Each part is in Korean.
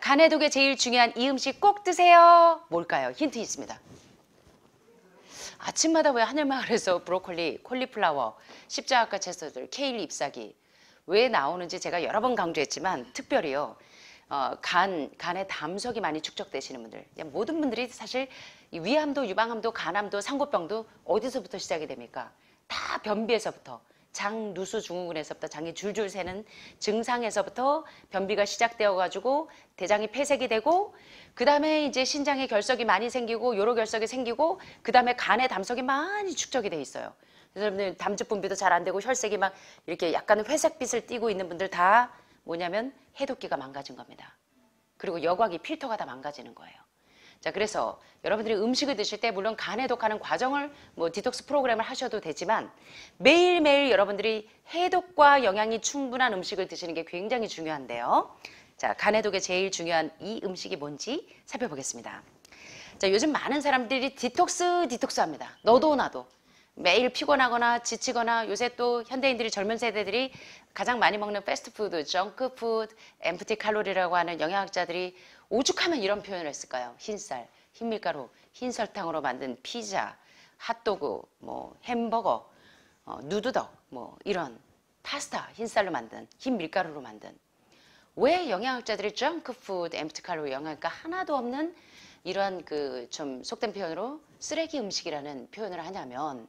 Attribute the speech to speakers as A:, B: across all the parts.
A: 간 해독에 제일 중요한 이 음식 꼭 드세요. 뭘까요? 힌트 있습니다. 아침마다 왜 하늘마을에서 브로콜리, 콜리플라워, 십자가 채소들, 케일 잎사귀 왜 나오는지 제가 여러 번 강조했지만 특별히요. 간에 담석이 많이 축적되시는 분들, 모든 분들이 사실 위암도, 유방암도, 간암도, 상고병도 어디서부터 시작이 됩니까? 다 변비에서부터, 장 누수 증후군에서부터 장이 줄줄 새는 증상에서부터 변비가 시작되어 가지고 대장이 폐색이 되고 그 다음에 이제 신장에 결석이 많이 생기고 요로 결석이 생기고 그 다음에 간에 담석이 많이 축적이 돼 있어요. 그래서 여러분들 담즙 분비도 잘 안 되고 혈색이 막 이렇게 약간 회색빛을 띠고 있는 분들 다 뭐냐면 해독기가 망가진 겁니다. 그리고 여곽이 필터가 다 망가지는 거예요. 자, 그래서 여러분들이 음식을 드실 때 물론 간 해독하는 과정을 뭐 디톡스 프로그램을 하셔도 되지만 매일매일 여러분들이 해독과 영양이 충분한 음식을 드시는 게 굉장히 중요한데요. 자, 간 해독에 제일 중요한 이 음식이 뭔지 살펴보겠습니다. 자, 요즘 많은 사람들이 디톡스 합니다. 너도 나도. 매일 피곤하거나 지치거나 요새 또 현대인들이 젊은 세대들이 가장 많이 먹는 패스트푸드, 정크푸드, 엠프티 칼로리라고 하는 영양학자들이 오죽하면 이런 표현을 했을까요? 흰쌀, 흰밀가루, 흰설탕으로 만든 피자, 핫도그, 뭐 햄버거, 누드덕, 뭐 이런 파스타, 흰쌀로 만든, 흰밀가루로 만든. 왜 영양학자들이 정크푸드, 엠프티 칼로리 영양가 하나도 없는 이러한 그 좀 속된 표현으로 쓰레기 음식이라는 표현을 하냐면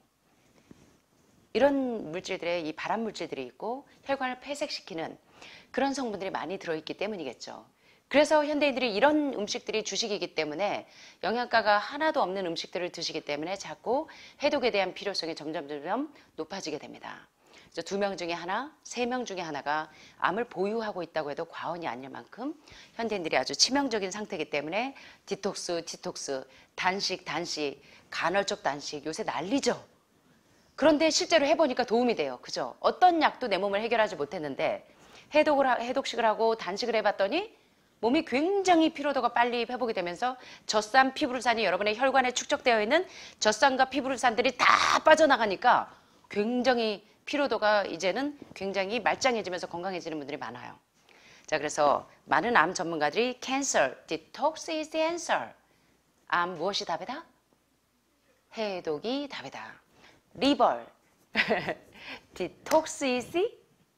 A: 이런 물질들에 이 발암 물질들이 있고 혈관을 폐색시키는 그런 성분들이 많이 들어있기 때문이겠죠. 그래서 현대인들이 이런 음식들이 주식이기 때문에 영양가가 하나도 없는 음식들을 드시기 때문에 자꾸 해독에 대한 필요성이 점점 높아지게 됩니다. 그래서 2명 중에 하나, 3명 중에 하나가 암을 보유하고 있다고 해도 과언이 아닐 만큼 현대인들이 아주 치명적인 상태이기 때문에 디톡스, 단식, 간헐적 단식 요새 난리죠. 그런데 실제로 해보니까 도움이 돼요. 그죠? 어떤 약도 내 몸을 해결하지 못했는데 해독식을 하고 단식을 해봤더니 몸이 굉장히 피로도가 빨리 회복이 되면서 젖산, 피부르산이 여러분의 혈관에 축적되어 있는 젖산과 피부르산들이 다 빠져나가니까 굉장히 피로도가 이제는 굉장히 말짱해지면서 건강해지는 분들이 많아요. 자, 그래서 많은 암 전문가들이 Cancer, Detox is the answer. 암 무엇이 답이다? 해독이 답이다. 리벌, 디톡스 이지?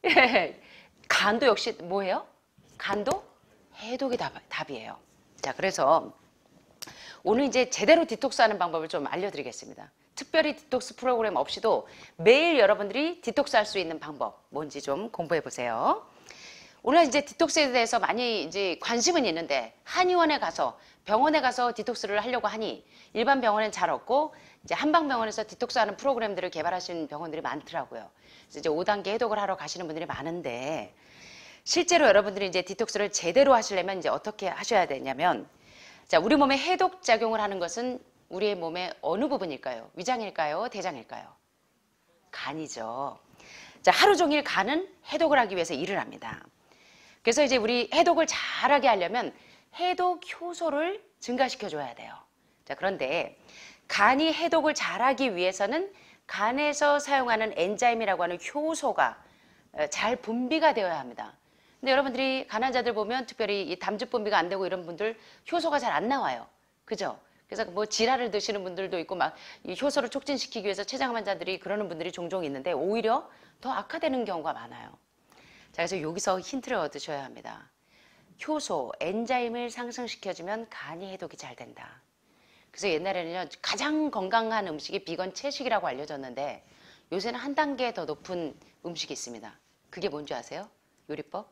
A: 간도 역시 뭐예요? 간도 해독이 답이에요. 자, 그래서 오늘 이제 제대로 디톡스하는 방법을 좀 알려드리겠습니다. 특별히 디톡스 프로그램 없이도 매일 여러분들이 디톡스 할 수 있는 방법 뭔지 좀 공부해 보세요. 오늘 이제 디톡스에 대해서 많이 이제 관심은 있는데 한의원에 가서 병원에 가서 디톡스를 하려고 하니 일반 병원엔 잘 없고 이제 한방병원에서 디톡스하는 프로그램들을 개발하신 병원들이 많더라고요. 그래서 이제 5단계 해독을 하러 가시는 분들이 많은데 실제로 여러분들이 이제 디톡스를 제대로 하시려면 이제 어떻게 하셔야 되냐면 자, 우리 몸에 해독 작용을 하는 것은 우리의 몸의 어느 부분일까요? 위장일까요? 대장일까요? 간이죠. 자, 하루 종일 간은 해독을 하기 위해서 일을 합니다. 그래서 이제 우리 해독을 잘하게 하려면 해독 효소를 증가시켜 줘야 돼요. 자, 그런데 간이 해독을 잘하기 위해서는 간에서 사용하는 엔자임이라고 하는 효소가 잘 분비가 되어야 합니다. 근데 여러분들이 간 환자들 보면 특별히 이 담즙 분비가 안 되고 이런 분들 효소가 잘 안 나와요. 그죠? 그래서 뭐 지라를 드시는 분들도 있고 막 이 효소를 촉진시키기 위해서 췌장 환자들이 그러는 분들이 종종 있는데 오히려 더 악화되는 경우가 많아요. 자, 그래서 여기서 힌트를 얻으셔야 합니다. 효소, 엔자임을 상승시켜주면 간이 해독이 잘 된다. 그래서 옛날에는요, 가장 건강한 음식이 비건 채식이라고 알려졌는데 요새는 한 단계 더 높은 음식이 있습니다. 그게 뭔지 아세요? 요리법?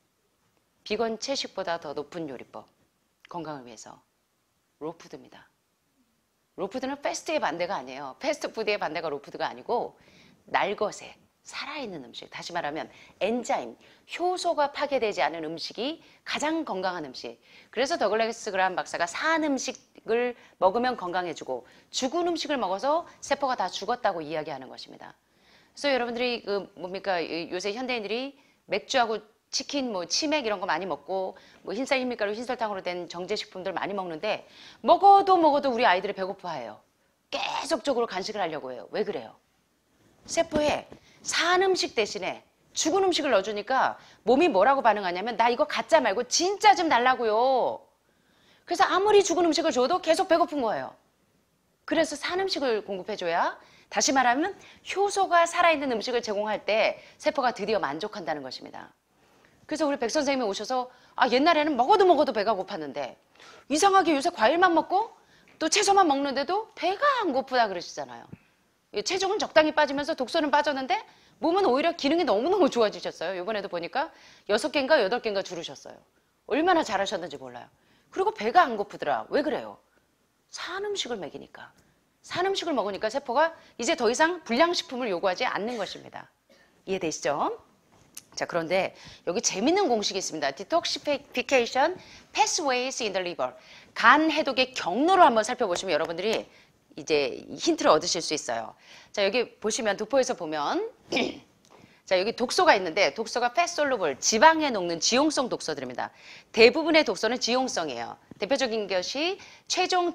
A: 비건 채식보다 더 높은 요리법. 건강을 위해서. 로푸드입니다. 로푸드는 패스트의 반대가 아니에요. 패스트푸드의 반대가 로푸드가 아니고 날것에 살아있는 음식, 다시 말하면 엔자임, 효소가 파괴되지 않은 음식이 가장 건강한 음식. 그래서 더글라스 그라함 박사가 산 음식을 먹으면 건강해지고 죽은 음식을 먹어서 세포가 다 죽었다고 이야기하는 것입니다. 그래서 여러분들이 그 뭡니까 요새 현대인들이 맥주하고 치킨, 뭐 치맥 이런 거 많이 먹고 뭐 흰쌀, 흰밀가루, 흰설탕으로 된 정제식품들 많이 먹는데 먹어도 우리 아이들이 배고파해요. 계속적으로 간식을 하려고 해요. 왜 그래요? 세포에 산 음식 대신에 죽은 음식을 넣어주니까 몸이 뭐라고 반응하냐면 나 이거 가짜 말고 진짜 좀 달라고요. 그래서 아무리 죽은 음식을 줘도 계속 배고픈 거예요. 그래서 산 음식을 공급해줘야, 다시 말하면 효소가 살아있는 음식을 제공할 때 세포가 드디어 만족한다는 것입니다. 그래서 우리 백 선생님이 오셔서 옛날에는 먹어도 배가 고팠는데 이상하게 요새 과일만 먹고 또 채소만 먹는데도 배가 안 고프다 그러시잖아요. 체중은 적당히 빠지면서 독소는 빠졌는데 몸은 오히려 기능이 너무너무 좋아지셨어요. 이번에도 보니까 6개인가 8개인가 줄으셨어요. 얼마나 잘하셨는지 몰라요. 그리고 배가 안 고프더라. 왜 그래요? 산 음식을 먹이니까. 산 음식을 먹으니까 세포가 이제 더 이상 불량식품을 요구하지 않는 것입니다. 이해되시죠? 자, 그런데 여기 재밌는 공식이 있습니다. Detoxification pathways in the liver. 간 해독의 경로를 한번 살펴보시면 여러분들이 이제 힌트를 얻으실 수 있어요. 자, 여기 보시면 도포에서 보면 자, 여기 독소가 있는데 독소가 fat soluble, 지방에 녹는 지용성 독소들입니다. 대부분의 독소는 지용성이에요. 대표적인 것이 최종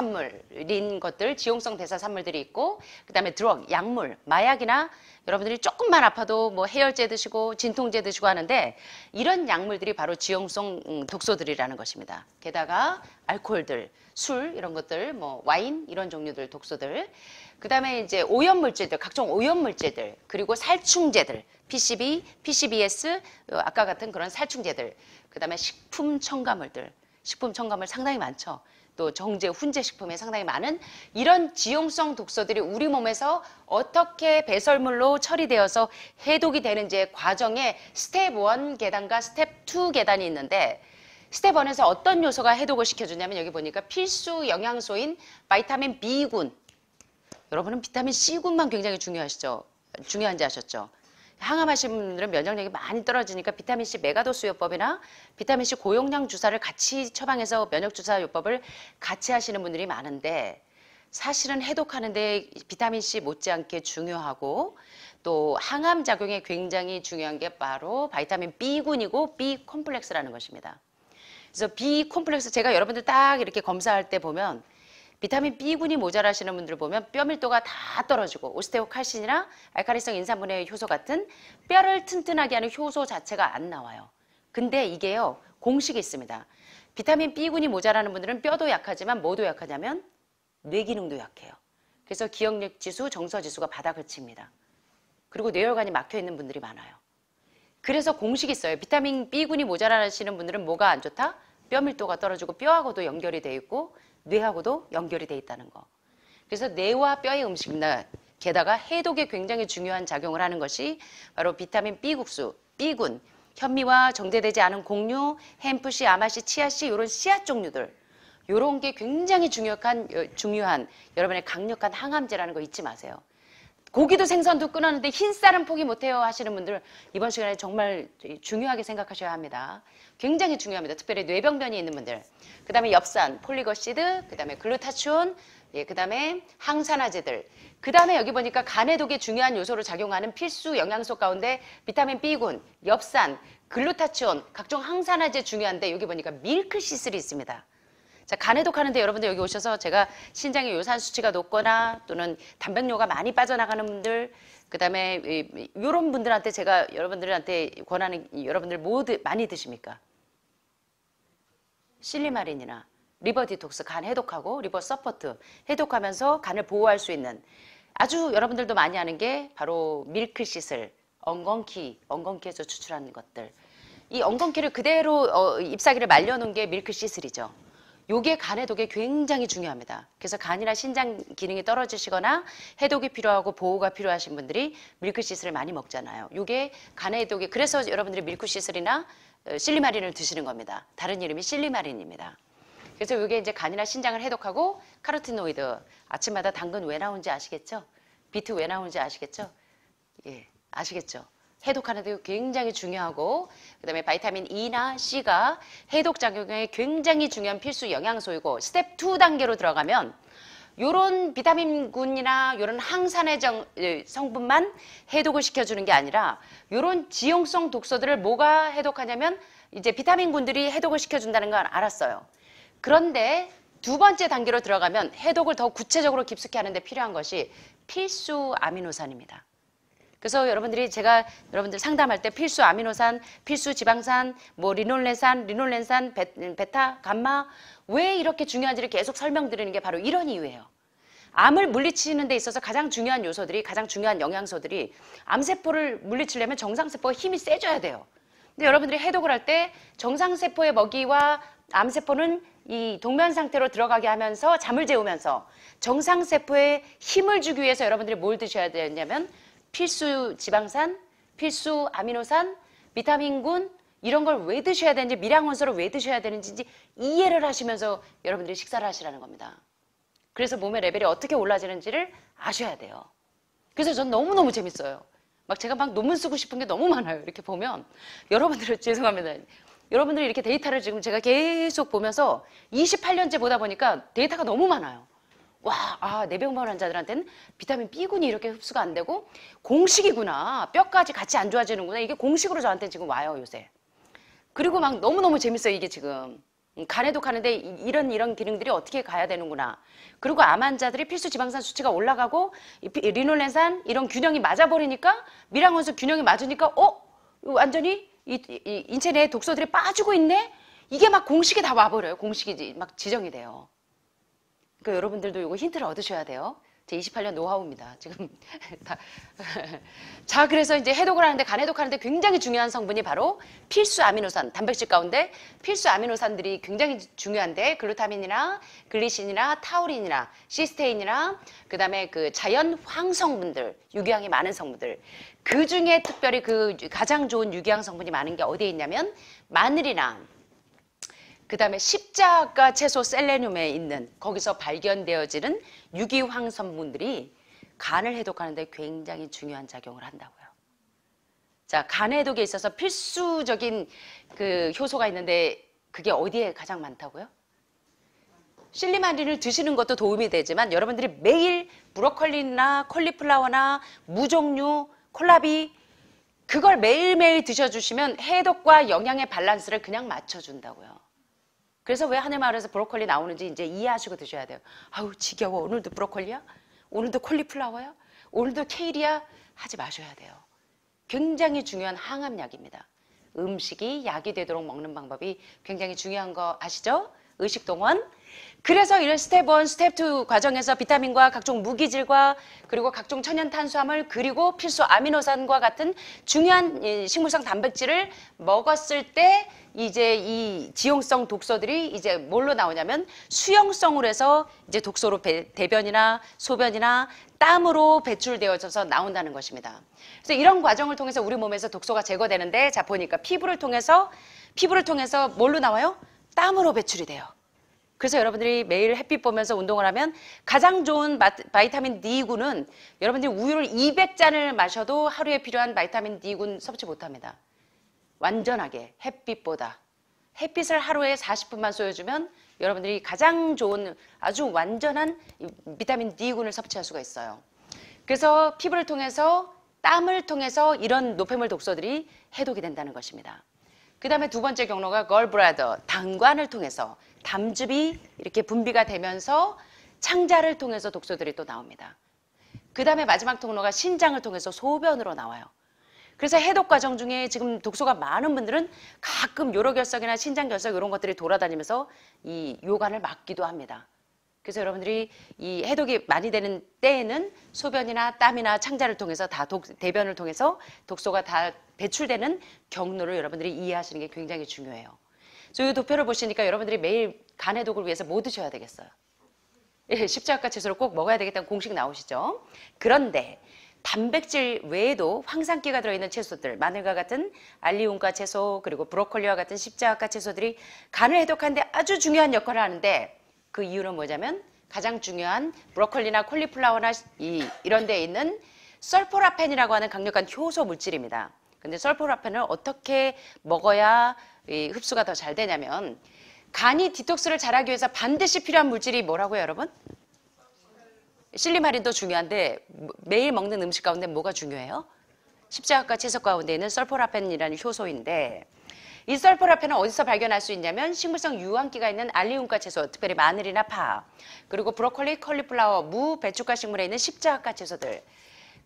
A: 대사산물인 것들, 지용성 대사산물들이 있고, 그 다음에 드럭, 약물, 마약이나 여러분들이 조금만 아파도 뭐 해열제 드시고 진통제 드시고 하는데 이런 약물들이 바로 지용성 독소들이라는 것입니다. 게다가 알코올들, 술 이런 것들, 뭐 와인 이런 종류들 독소들, 그 다음에 이제 오염물질들, 각종 오염물질들, 그리고 살충제들, PCB, PCBS, 아까 같은 그런 살충제들, 그 다음에 식품 첨가물들, 식품 첨가물 상당히 많죠. 또 정제, 훈제 식품에 상당히 많은 이런 지용성 독소들이 우리 몸에서 어떻게 배설물로 처리되어서 해독이 되는지의 과정에 스텝 1 계단과 스텝 2 계단이 있는데, 스텝 1에서 어떤 요소가 해독을 시켜주냐면 여기 보니까 필수 영양소인 바이타민 B군. 여러분은 비타민 C군만 굉장히 중요한지 아셨죠? 항암하신 분들은 면역력이 많이 떨어지니까 비타민C 메가도스 요법이나 비타민C 고용량 주사를 같이 처방해서 면역주사 요법을 같이 하시는 분들이 많은데, 사실은 해독하는데 비타민C 못지않게 중요하고 또 항암 작용에 굉장히 중요한 게 바로 바이타민 B군이고 B 콤플렉스라는 것입니다. 그래서 B 콤플렉스 제가 여러분들 딱 이렇게 검사할 때 보면 비타민 B군이 모자라시는 분들 보면 뼈 밀도가 다 떨어지고 오스테오칼신이나 알칼리성 인산분해 효소 같은 뼈를 튼튼하게 하는 효소 자체가 안 나와요. 근데 이게요, 공식이 있습니다. 비타민 B군이 모자라는 분들은 뼈도 약하지만 뭐도 약하냐면 뇌기능도 약해요. 그래서 기억력 지수, 정서 지수가 바닥을 칩니다. 그리고 뇌혈관이 막혀 있는 분들이 많아요. 그래서 공식이 있어요. 비타민 B군이 모자라시는 분들은 뭐가 안 좋다? 뼈 밀도가 떨어지고 뼈하고도 연결이 돼 있고 뇌하고도 연결이 돼 있다는 거. 그래서 뇌와 뼈의 음식이나 게다가 해독에 굉장히 중요한 작용을 하는 것이 바로 비타민 B국수, B군, 현미와 정제되지 않은 곡류, 햄프씨, 아마씨, 치아씨 이런 씨앗 종류들, 이런 게 굉장히 중요한 여러분의 강력한 항암제라는 거 잊지 마세요. 고기도 생선도 끊었는데 흰쌀은 포기 못해요 하시는 분들 이번 시간에 정말 중요하게 생각하셔야 합니다. 굉장히 중요합니다. 특별히 뇌병변이 있는 분들. 그 다음에 엽산, 폴리거시드, 그 다음에 글루타치온, 그 다음에 항산화제들. 그 다음에 여기 보니까 간해독에 중요한 요소로 작용하는 필수 영양소 가운데 비타민 B군, 엽산, 글루타치온, 각종 항산화제 중요한데 여기 보니까 밀크시슬이 있습니다. 자, 간해독 하는데 여러분들 여기 오셔서 제가 신장의 요산 수치가 높거나 또는 단백뇨가 많이 빠져나가는 분들, 그 다음에 이런 분들한테 제가 여러분들한테 권하는, 여러분들 뭐 많이 드십니까? 실리마린이나 리버 디톡스, 간 해독하고 리버 서포트 해독하면서 간을 보호할 수 있는 아주 여러분들도 많이 하는 게 바로 밀크시슬, 엉겅퀴에서 추출하는 것들. 이 엉겅퀴를 그대로 잎사귀를 말려놓은 게 밀크시슬이죠. 요게 간 해독에 굉장히 중요합니다. 그래서 간이나 신장 기능이 떨어지시거나 해독이 필요하고 보호가 필요하신 분들이 밀크시슬을 많이 먹잖아요. 요게 간 해독에, 그래서 여러분들이 밀크시슬이나 실리마린을 드시는 겁니다. 다른 이름이 실리마린입니다. 그래서 요게 이제 간이나 신장을 해독하고 카로티노이드, 아침마다 당근 왜 나오는지 아시겠죠? 비트 왜 나오는지 아시겠죠? 예, 아시겠죠? 해독하는 데 굉장히 중요하고, 그 다음에 바이타민 E나 C가 해독 작용에 굉장히 중요한 필수 영양소이고, 스텝 2 단계로 들어가면 요런 비타민군이나 요런 항산의 성분만 해독을 시켜주는 게 아니라 요런 지용성 독소들을 뭐가 해독하냐면 이제 비타민군들이 해독을 시켜준다는 걸 알았어요. 그런데 두 번째 단계로 들어가면 해독을 더 구체적으로 깊숙이 하는 데 필요한 것이 필수 아미노산입니다. 그래서 제가 여러분들 상담할 때 필수 아미노산, 필수 지방산, 뭐 리놀레산, 리놀렌산, 베타, 감마 왜 이렇게 중요한지를 계속 설명드리는 게 바로 이런 이유예요. 암을 물리치는 데 있어서 가장 중요한 요소들이, 가장 중요한 영양소들이 암세포를 물리치려면 정상세포가 힘이 세져야 돼요. 근데 여러분들이 해독을 할 때 정상세포의 먹이와 암세포는 이 동면 상태로 들어가게 하면서 잠을 재우면서 정상세포에 힘을 주기 위해서 여러분들이 뭘 드셔야 되냐면 필수 지방산, 필수 아미노산, 비타민군 이런 걸 왜 드셔야 되는지, 미량원소를 왜 드셔야 되는지 이해를 하시면서 여러분들이 식사를 하시라는 겁니다. 그래서 몸의 레벨이 어떻게 올라지는지를 아셔야 돼요. 그래서 전 너무너무 재밌어요. 제가 논문 쓰고 싶은 게 너무 많아요. 이렇게 보면 여러분들 죄송합니다. 여러분들이 이렇게 데이터를 지금 제가 계속 보면서 28년째 보다 보니까 데이터가 너무 많아요. 와, 뇌병변 환자들한테는 비타민 B군이 이렇게 흡수가 안 되고 공식이구나. 뼈까지 같이 안 좋아지는구나. 이게 공식으로 저한테 지금 와요, 요새. 그리고 너무너무 재밌어요, 이게 지금. 간에도 가는데 이런 기능들이 어떻게 가야 되는구나. 그리고 암 환자들이 필수 지방산 수치가 올라가고 리놀렌산 이런 균형이 맞아버리니까 미량원소 균형이 맞으니까 완전히 이 인체 내에 독소들이 빠지고 있네? 이게 공식이 다 와버려요. 공식이 지정이 돼요. 그러니까 여러분들도 이거 힌트를 얻으셔야 돼요. 제 28년 노하우입니다. 지금 다. 자, 그래서 이제 해독을 하는데, 간 해독하는데 굉장히 중요한 성분이 바로 필수 아미노산, 단백질 가운데 필수 아미노산들이 굉장히 중요한데, 글루타민이나 글리신이나 타우린이나 시스테인이나 그다음에 그 자연 황성분들, 유기향이 많은 성분들. 그 중에 특별히 그 가장 좋은 유기향 성분이 많은 게 어디에 있냐면 마늘이나 그 다음에 십자가 채소 셀레늄에 있는 거기서 발견되어지는 유기황 성분들이 간을 해독하는 데 굉장히 중요한 작용을 한다고요. 자, 간 해독에 있어서 필수적인 그 효소가 있는데 그게 어디에 가장 많다고요? 실리마린을 드시는 것도 도움이 되지만 여러분들이 매일 브로콜리나 콜리플라워나 무종류, 콜라비 그걸 매일매일 드셔주시면 해독과 영양의 밸런스를 그냥 맞춰준다고요. 그래서 왜 하늘마을에서 브로콜리 나오는지 이제 이해하시고 드셔야 돼요. 아우 지겨워. 오늘도 브로콜리야? 오늘도 콜리플라워야? 오늘도 케일이야? 하지 마셔야 돼요. 굉장히 중요한 항암약입니다. 음식이 약이 되도록 먹는 방법이 굉장히 중요한 거 아시죠? 의식동원. 그래서 이런 스텝 1, 스텝 2 과정에서 비타민과 각종 무기질과 그리고 각종 천연탄수화물 그리고 필수 아미노산과 같은 중요한 식물성 단백질을 먹었을 때 이제 이 지용성 독소들이 이제 뭘로 나오냐면 수용성으로 해서 이제 독소로 대변이나 소변이나 땀으로 배출되어져서 나온다는 것입니다. 그래서 이런 과정을 통해서 우리 몸에서 독소가 제거되는데 자 보니까 피부를 통해서 뭘로 나와요? 땀으로 배출이 돼요. 그래서 여러분들이 매일 햇빛 보면서 운동을 하면 가장 좋은 바이타민 D군은 여러분들이 우유를 200잔을 마셔도 하루에 필요한 바이타민 D군 섭취 못합니다. 완전하게 햇빛보다 햇빛을 하루에 40분만 쏘여주면 여러분들이 가장 좋은 아주 완전한 비타민 D군을 섭취할 수가 있어요. 그래서 피부를 통해서 땀을 통해서 이런 노폐물 독소들이 해독이 된다는 것입니다. 그 다음에 두 번째 경로가 걸브라더, 당관을 통해서 담즙이 이렇게 분비가 되면서 창자를 통해서 독소들이 또 나옵니다. 그 다음에 마지막 통로가 신장을 통해서 소변으로 나와요. 그래서 해독 과정 중에 지금 독소가 많은 분들은 가끔 요로결석이나 신장결석 이런 것들이 돌아다니면서 이 요관을 막기도 합니다. 그래서 여러분들이 이 해독이 많이 되는 때에는 소변이나 땀이나 창자를 통해서 다 대변을 통해서 독소가 다 배출되는 경로를 여러분들이 이해하시는 게 굉장히 중요해요. 그래서 이 도표를 보시니까 여러분들이 매일 간 해독을 위해서 뭐 드셔야 되겠어요? 예, 십자가 채소를 꼭 먹어야 되겠다는 공식 나오시죠? 그런데 단백질 외에도 황산기가 들어있는 채소들, 마늘과 같은 알리움과 채소, 그리고 브로콜리와 같은 십자가 채소들이 간을 해독하는데 아주 중요한 역할을 하는데 그 이유는 뭐냐면 가장 중요한 브로콜리나 콜리플라워나 이런 데에 있는 설포라펜이라고 하는 강력한 효소 물질입니다. 근데 설포라펜을 어떻게 먹어야 흡수가 더 잘 되냐면 간이 디톡스를 잘하기 위해서 반드시 필요한 물질이 뭐라고요, 여러분? 실리마린도 중요한데 매일 먹는 음식 가운데 뭐가 중요해요? 십자가 채소 가운데 있는 설포라펜이라는 효소인데 이 설포라펜은 어디서 발견할 수 있냐면 식물성 유황기가 있는 알리움과 채소, 특별히 마늘이나 파, 그리고 브로콜리, 컬리플라워, 무, 배춧가 식물에 있는 십자가 채소들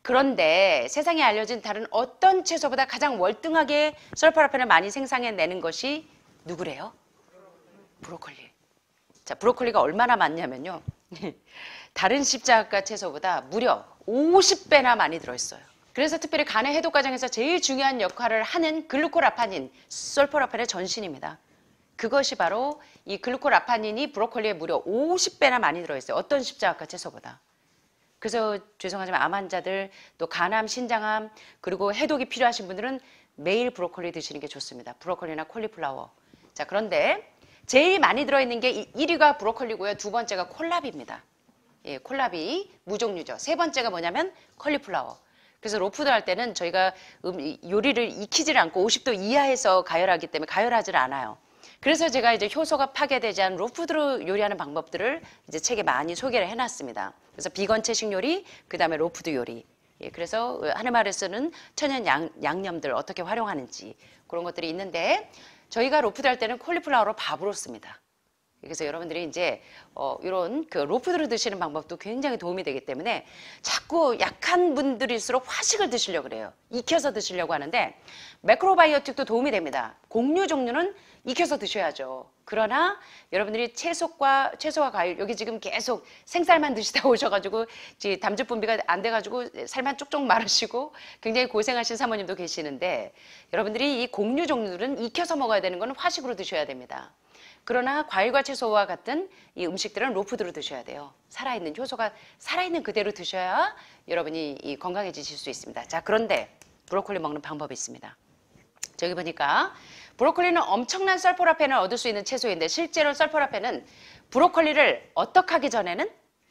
A: 그런데 세상에 알려진 다른 어떤 채소보다 가장 월등하게 설포라펜을 많이 생산해내는 것이 누구래요? 브로콜리. 자, 브로콜리가 얼마나 많냐면요. 다른 십자가 채소보다 무려 50배나 많이 들어있어요. 그래서 특별히 간의 해독 과정에서 제일 중요한 역할을 하는 글루코라파닌, 설포라펜의 전신입니다. 그것이 바로 이 글루코라파닌이 브로콜리에 무려 50배나 많이 들어있어요. 어떤 십자가 채소보다. 그래서 죄송하지만 암 환자들, 또 간암, 신장암, 그리고 해독이 필요하신 분들은 매일 브로콜리 드시는 게 좋습니다. 브로콜리나 콜리플라워. 자, 그런데 제일 많이 들어있는 게 1위가 브로콜리고요. 두 번째가 콜라비입니다. 예, 콜라비, 무종류죠. 세 번째가 뭐냐면 콜리플라워. 그래서 로푸드 할 때는 저희가 요리를 익히질 않고 50도 이하에서 가열하기 때문에 가열하질 않아요. 그래서 제가 이제 효소가 파괴되지 않은 로푸드로 요리하는 방법들을 이제 책에 많이 소개를 해놨습니다. 그래서 비건 채식 요리, 그 다음에 로푸드 요리. 예, 그래서 하늘마을에서는 천연 양념들 어떻게 활용하는지 그런 것들이 있는데 저희가 로푸드 할 때는 콜리플라워로 밥으로 씁니다. 그래서 여러분들이 이제 이런 그 로푸드로 드시는 방법도 굉장히 도움이 되기 때문에 자꾸 약한 분들일수록 화식을 드시려고 그래요. 익혀서 드시려고 하는데 매크로바이오틱도 도움이 됩니다. 곡류 종류는 익혀서 드셔야죠. 그러나 여러분들이 채소와 과일 여기 지금 계속 생쌀만 드시다 오셔가지고 담즙 분비가 안 돼가지고 살만 쪽쪽 마르시고 굉장히 고생하신 사모님도 계시는데 여러분들이 이 곡류 종류들은 익혀서 먹어야 되는 건 화식으로 드셔야 됩니다. 그러나 과일과 채소와 같은 이 음식들은 로푸드로 드셔야 돼요. 살아있는 효소가 살아있는 그대로 드셔야 여러분이 건강해지실 수 있습니다. 자, 그런데 브로콜리 먹는 방법이 있습니다. 저기 보니까 브로콜리는 엄청난 설포라펜을 얻을 수 있는 채소인데 실제로 설포라펜은 브로콜리를 어떻게 하기 전에는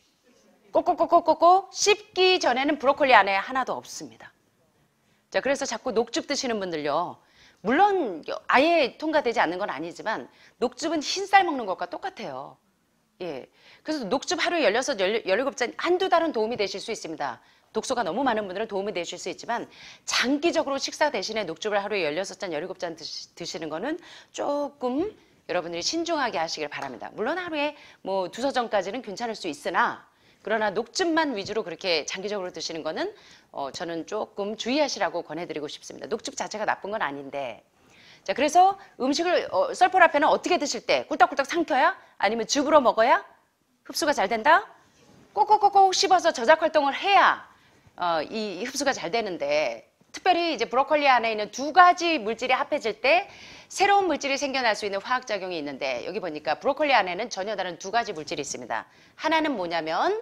A: 꼭꼭꼭꼭꼭 씹기 전에는 브로콜리 안에 하나도 없습니다. 자, 그래서 자꾸 녹즙 드시는 분들요. 물론 아예 통과되지 않는 건 아니지만 녹즙은 흰쌀 먹는 것과 똑같아요. 예. 그래서 녹즙 하루에 16, 17잔 한두 달은 도움이 되실 수 있습니다. 독소가 너무 많은 분들은 도움이 되실 수 있지만 장기적으로 식사 대신에 녹즙을 하루에 16잔, 17잔 드시는 거는 조금 여러분들이 신중하게 하시길 바랍니다. 물론 하루에 뭐 2서점까지는 괜찮을 수 있으나 그러나 녹즙만 위주로 그렇게 장기적으로 드시는 거는 저는 조금 주의하시라고 권해드리고 싶습니다. 녹즙 자체가 나쁜 건 아닌데. 자, 그래서 음식을 설포라펜은 어떻게 드실 때 꿀떡꿀떡 삼켜야? 아니면 즙으로 먹어야? 흡수가 잘 된다? 꼭꼭꼭꼭 씹어서 저작 활동을 해야 이 흡수가 잘 되는데 특별히 이제 브로콜리 안에 있는 두 가지 물질이 합해질 때 새로운 물질이 생겨날 수 있는 화학작용이 있는데 여기 보니까 브로콜리 안에는 전혀 다른 두 가지 물질이 있습니다. 하나는 뭐냐면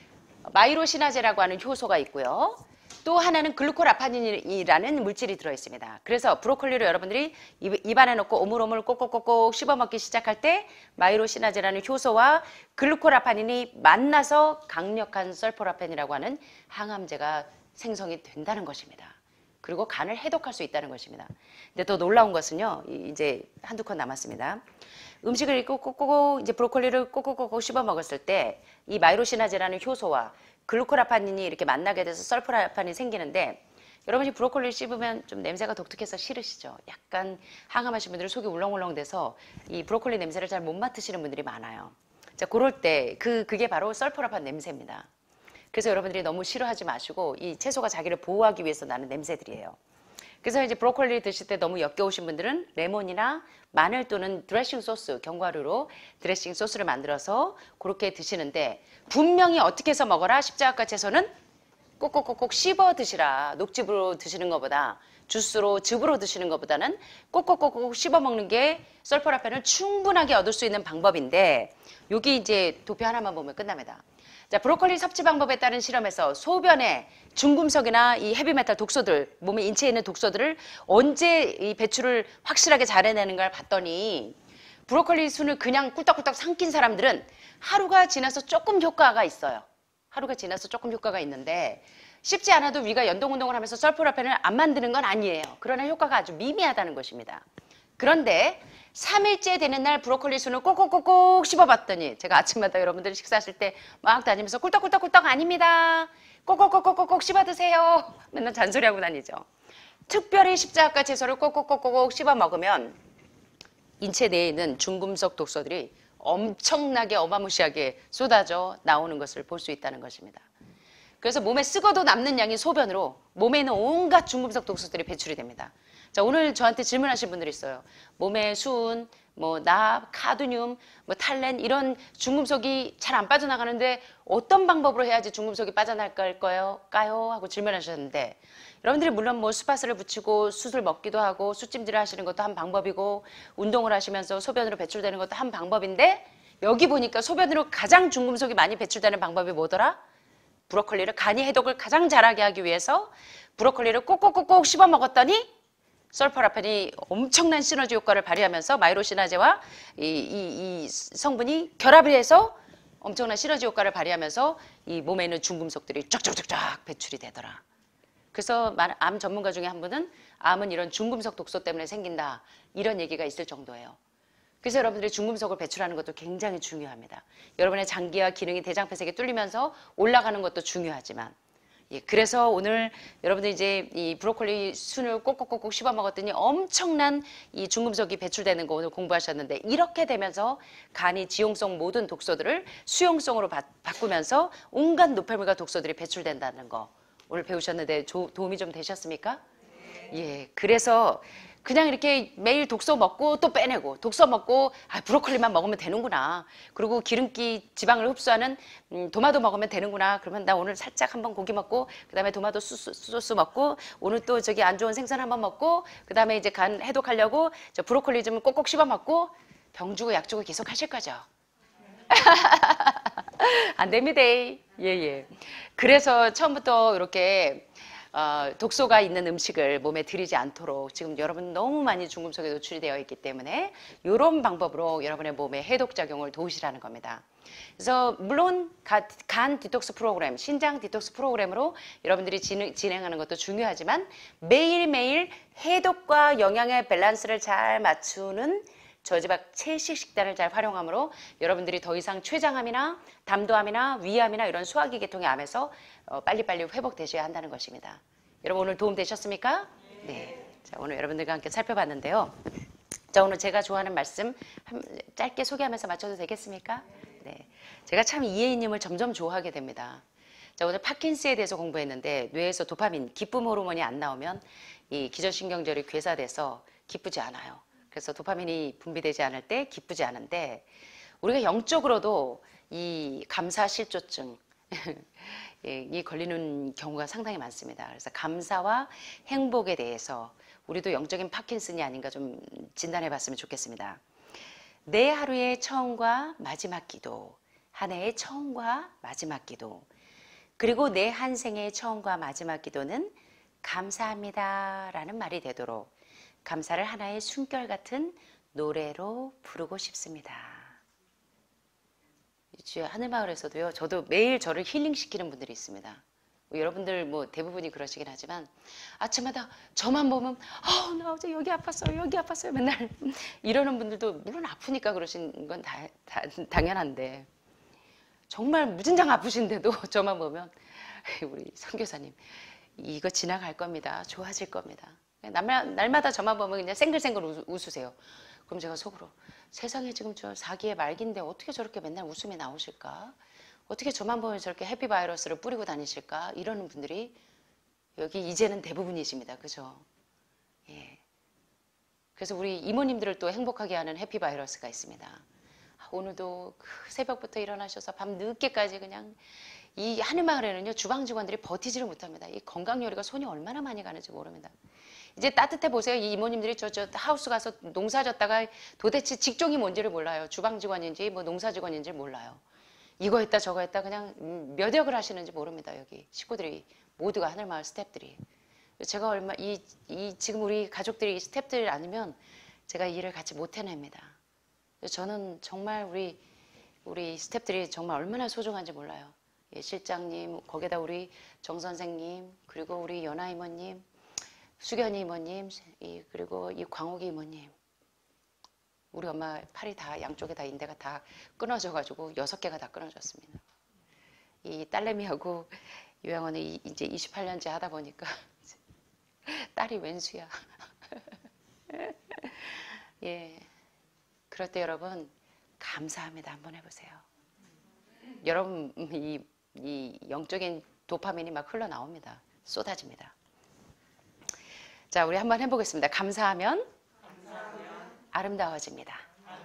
A: 마이로시나제라고 하는 효소가 있고요. 또 하나는 글루코라파닌이라는 물질이 들어있습니다. 그래서 브로콜리를 여러분들이 입안에 넣고 오물오물 꼭꼭꼭꼭 씹어먹기 시작할 때 마이로시나제라는 효소와 글루코라파닌이 만나서 강력한 설포라펜이라고 하는 항암제가 생성이 된다는 것입니다. 그리고 간을 해독할 수 있다는 것입니다. 근데 더 놀라운 것은요. 이제 한두 컷 남았습니다. 음식을 꼭꼭꼭 이제 브로콜리를 꼭꼭꼭 씹어 먹었을 때 이 마이로시나제라는 효소와 글루코라파닌이 이렇게 만나게 돼서 설포라펜이 생기는데 여러분이 브로콜리를 씹으면 좀 냄새가 독특해서 싫으시죠? 약간 항암하신 분들은 속이 울렁울렁 돼서 이 브로콜리 냄새를 잘 못 맡으시는 분들이 많아요. 자, 그럴 때 그게 바로 설포라펜 냄새입니다. 그래서 여러분들이 너무 싫어하지 마시고 이 채소가 자기를 보호하기 위해서 나는 냄새들이에요. 그래서 이제 브로콜리 드실 때 너무 역겨우신 분들은 레몬이나 마늘 또는 드레싱 소스, 견과류로 드레싱 소스를 만들어서 그렇게 드시는데 분명히 어떻게 해서 먹어라? 십자가 채소는 꼭꼭꼭꼭 씹어 드시라. 녹즙으로 드시는 것보다 주스로 즙으로 드시는 것보다는 꼭꼭꼭꼭 씹어 먹는 게 설포라펜을 충분하게 얻을 수 있는 방법인데 여기 이제 도표 하나만 보면 끝납니다. 자, 브로콜리 섭취 방법에 따른 실험에서 소변에 중금속이나 이 헤비메탈 독소들, 몸의 인체에 있는 독소들을 언제 이 배출을 확실하게 잘 해내는가를 봤더니 브로콜리 순을 그냥 꿀떡꿀떡 삼킨 사람들은 하루가 지나서 조금 효과가 있어요. 하루가 지나서 조금 효과가 있는데 씹지 않아도 위가 연동운동을 하면서 설포라펜을 안 만드는 건 아니에요. 그러나 효과가 아주 미미하다는 것입니다. 그런데 3일째 되는 날 브로콜리 순을 꼭꼭꼭꼭 씹어봤더니 제가 아침마다 여러분들이 식사하실 때 막 다니면서 꿀떡꿀떡꿀떡 아닙니다. 꼭꼭꼭꼭꼭 씹어 드세요. 맨날 잔소리하고 다니죠. 특별히 십자가 채소를 꼭꼭꼭꼭 씹어 먹으면 인체 내에 있는 중금속 독소들이 엄청나게 어마무시하게 쏟아져 나오는 것을 볼 수 있다는 것입니다. 그래서 몸에 쓰고도 남는 양이 소변으로 몸에 있는 온갖 중금속 독소들이 배출이 됩니다. 자, 오늘 저한테 질문하신 분들이 있어요. 몸에 순, 뭐 납, 카드뮴, 뭐 탈렌 이런 중금속이 잘 안 빠져나가는데 어떤 방법으로 해야지 중금속이 빠져나갈까요? 하고 질문하셨는데 여러분들이 물론 뭐 수파스를 붙이고 숯을 먹기도 하고 숯찜질을 하시는 것도 한 방법이고 운동을 하시면서 소변으로 배출되는 것도 한 방법인데 여기 보니까 소변으로 가장 중금속이 많이 배출되는 방법이 뭐더라? 브로콜리를 간이 해독을 가장 잘하게 하기 위해서 브로콜리를 꼭꼭꼭꼭 씹어 먹었더니 설퍼라펜이 엄청난 시너지 효과를 발휘하면서 마이로시나제와 이 성분이 결합을 해서 엄청난 시너지 효과를 발휘하면서 이 몸에 있는 중금속들이 쫙쫙쫙쫙 배출이 되더라. 그래서 암 전문가 중에 한 분은 암은 이런 중금속 독소 때문에 생긴다. 이런 얘기가 있을 정도예요. 그래서 여러분들이 중금속을 배출하는 것도 굉장히 중요합니다. 여러분의 장기와 기능이 대장폐색이 뚫리면서 올라가는 것도 중요하지만 예, 그래서 오늘 여러분들 이제 이 브로콜리 순을 꼭꼭꼭꼭 씹어 먹었더니 엄청난 이 중금속이 배출되는 거 오늘 공부하셨는데 이렇게 되면서 간이 지용성 모든 독소들을 수용성으로 바꾸면서 온갖 노폐물과 독소들이 배출된다는 거 오늘 배우셨는데 도움이 좀 되셨습니까? 예, 그래서 그냥 이렇게 매일 독소 먹고 또 빼내고 독소 먹고 브로콜리만 먹으면 되는구나. 그리고 기름기 지방을 흡수하는 도마도 먹으면 되는구나. 그러면 나 오늘 살짝 한번 고기 먹고 그다음에 도마도 소스 먹고 오늘 또 저기 안 좋은 생선 한번 먹고 그다음에 이제 간 해독하려고 저 브로콜리 좀 꼭꼭 씹어 먹고 병 주고 약 주고 계속 하실 거죠. 안 됩니다. 예. 그래서 처음부터 이렇게 독소가 있는 음식을 몸에 들이지 않도록 지금 여러분 너무 많이 중금속에 노출이 되어 있기 때문에 이런 방법으로 여러분의 몸에 해독작용을 도우시라는 겁니다. 그래서 물론 간 디톡스 프로그램, 신장 디톡스 프로그램으로 여러분들이 진행하는 것도 중요하지만 매일매일 해독과 영양의 밸런스를 잘 맞추는 저지방 채식 식단을 잘 활용함으로 여러분들이 더 이상 췌장암이나 담도암이나 위암이나 이런 소화기 계통의 암에서 빨리빨리 회복되셔야 한다는 것입니다. 여러분 오늘 도움 되셨습니까? 네. 자, 오늘 여러분들과 함께 살펴봤는데요. 자, 오늘 제가 좋아하는 말씀 짧게 소개하면서 마쳐도 되겠습니까? 네. 제가 참 이혜인님을 점점 좋아하게 됩니다. 자, 오늘 파킨스에 대해서 공부했는데 뇌에서 도파민, 기쁨 호르몬이 안 나오면 이 기저신경절이 괴사돼서 기쁘지 않아요. 그래서 도파민이 분비되지 않을 때 기쁘지 않은데 우리가 영적으로도 이 감사실조증 이 걸리는 경우가 상당히 많습니다. 그래서 감사와 행복에 대해서 우리도 영적인 파킨슨이 아닌가 좀 진단해 봤으면 좋겠습니다. 내 하루의 처음과 마지막 기도, 한 해의 처음과 마지막 기도, 그리고 내 한 생의 처음과 마지막 기도는 감사합니다 라는 말이 되도록 감사를 하나의 숨결 같은 노래로 부르고 싶습니다. 하늘마을에서도요. 저도 매일 저를 힐링시키는 분들이 있습니다. 여러분들 뭐 대부분이 그러시긴 하지만 아침마다 저만 보면 나 어제 여기 아팠어요 맨날 이러는 분들도 물론 아프니까 그러신 건 당연한데 정말 무진장 아프신데도 저만 보면 우리 선교사님 이거 지나갈 겁니다. 좋아질 겁니다. 날마다 저만 보면 그냥 생글생글 웃으세요. 그럼 제가 속으로 세상에 지금 저 4기의 말기인데 어떻게 저렇게 맨날 웃음이 나오실까? 어떻게 저만 보면 저렇게 해피바이러스를 뿌리고 다니실까? 이러는 분들이 여기 이제는 대부분이십니다. 그죠? 예. 그래서 우리 이모님들을 또 행복하게 하는 해피바이러스가 있습니다. 오늘도 새벽부터 일어나셔서 밤 늦게까지 그냥 이 하늘마을에는요 주방 직원들이 버티지를 못합니다. 이 건강 요리가 손이 얼마나 많이 가는지 모릅니다. 이제 따뜻해 보세요. 이 이모님들이 저 하우스 가서 농사 졌다가 도대체 직종이 뭔지를 몰라요. 주방 직원인지 뭐 농사 직원인지 몰라요. 이거 했다 저거 했다 그냥 몇 역을 하시는지 모릅니다. 여기 식구들이 모두가 하늘마을 스태프들이. 제가 지금 우리 가족들이 스태프들 아니면 제가 이 일을 같이 못 해냅니다. 저는 정말 우리 스태프들이 정말 얼마나 소중한지 몰라요. 예, 실장님, 거기다 우리 정 선생님, 그리고 우리 연아 이모님, 수견이 이모님, 그리고 이 광옥이 이모님. 우리 엄마 팔이 다 양쪽에 다 인대가 다 끊어져가지고 6개가 다 끊어졌습니다. 이 딸내미하고 요양원에 이제 28년째 하다 보니까 딸이 왼수야. 예. 그럴 때 여러분 감사합니다 한번 해보세요. 여러분 이 영적인 도파민이 막 흘러나옵니다. 쏟아집니다. 자, 우리 한번 해보겠습니다. 감사하면 아름다워집니다.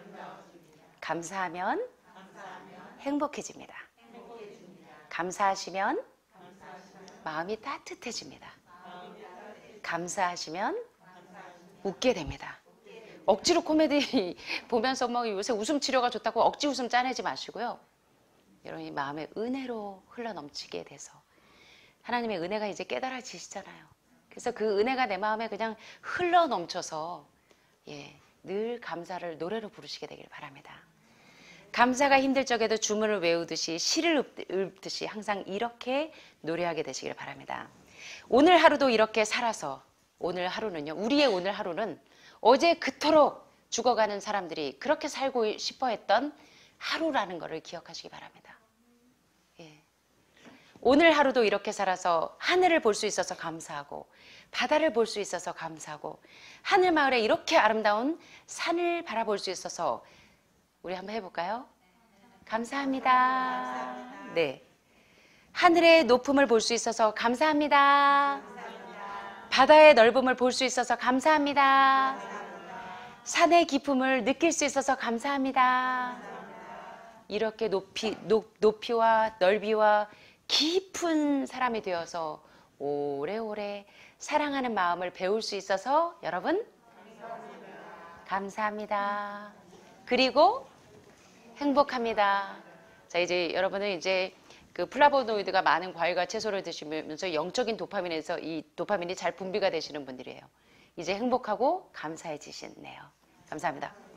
A: 감사하면 행복해집니다. 감사하시면 마음이 따뜻해집니다. 감사하시면 웃게 됩니다. 억지로 코미디 보면서 막 요새 웃음 치료가 좋다고 억지 웃음 짜내지 마시고요. 여러분이 마음의 은혜로 흘러넘치게 돼서 하나님의 은혜가 이제 깨달아지시잖아요. 그래서 그 은혜가 내 마음에 그냥 흘러넘쳐서 늘 감사를 노래로 부르시게 되길 바랍니다. 감사가 힘들 적에도 주문을 외우듯이 시를 읊듯이 항상 이렇게 노래하게 되시길 바랍니다. 오늘 하루도 이렇게 살아서 오늘 하루는요. 우리의 오늘 하루는 어제 그토록 죽어가는 사람들이 그렇게 살고 싶어 했던 하루라는 것을 기억하시기 바랍니다. 오늘 하루도 이렇게 살아서 하늘을 볼 수 있어서 감사하고 바다를 볼 수 있어서 감사하고 하늘 마을에 이렇게 아름다운 산을 바라볼 수 있어서 우리 한번 해볼까요? 감사합니다. 네. 하늘의 높음을 볼 수 있어서 감사합니다. 바다의 넓음을 볼 수 있어서 감사합니다. 산의 깊음을 느낄 수 있어서 감사합니다. 이렇게 높이와 넓이와 깊은 사람이 되어서 오래오래 사랑하는 마음을 배울 수 있어서 여러분 감사합니다. 그리고 행복합니다. 자, 이제 여러분은 이제 그 플라보노이드가 많은 과일과 채소를 드시면서 영적인 도파민에서 이 도파민이 잘 분비가 되시는 분들이에요. 이제 행복하고 감사해지시네요. 감사합니다.